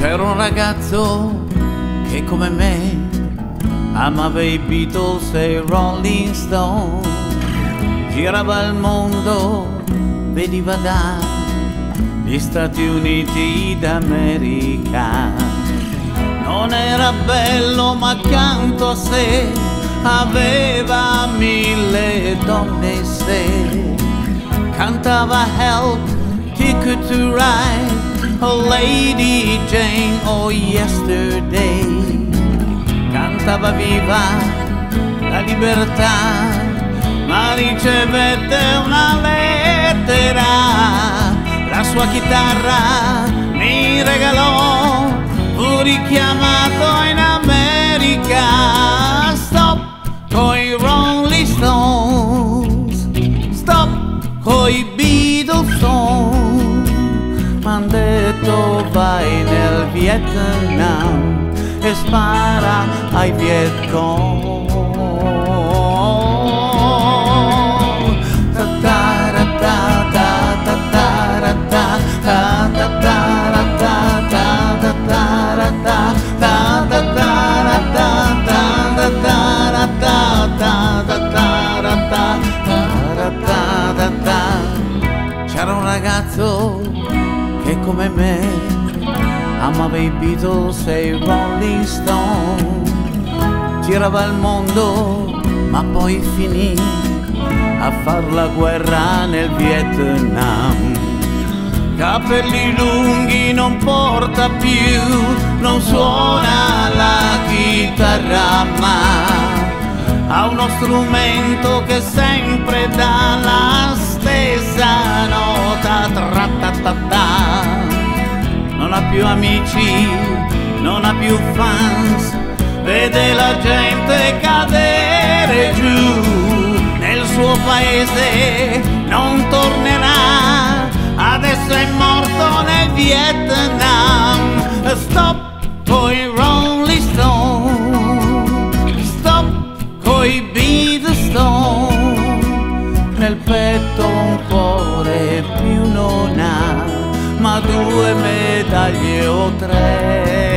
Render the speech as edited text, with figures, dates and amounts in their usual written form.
C'era un ragazzo che come me amava i Beatles e i Rolling Stone, girava il mondo, veniva dagli Stati Uniti d'America. Non era bello ma accanto a sé aveva 1000 donne se. Cantava Help, Ticket to Ride, Oh Lady Jane, Oh Yesterday. Cantava viva la libertà, ma ricevette una lettera. La sua chitarra mi regalò, fu richiamato in America. Stop coi Rolling Stones, stop coi Beatles song. M'han detto vai nel Vietnam e spara ai Vietcong. C'era un ragazzo che come me amava i Beatles e i Rolling Stone, girava il mondo ma poi finì a far la guerra nel Vietnam. Capelli lunghi non porta più, non suona la chitarra ma ha uno strumento che sempre dà la stessa nota, tra-ta-ta-ta. Non ha più amici, non ha più fans, vede la gente cadere giù. Nel suo paese non tornerà, adesso è morto nel Vietnam. Stop coi Rolling Stone, stop coi Beatles Stone. Nel petto un cuore più non ha, ma 2 medaglie o 3.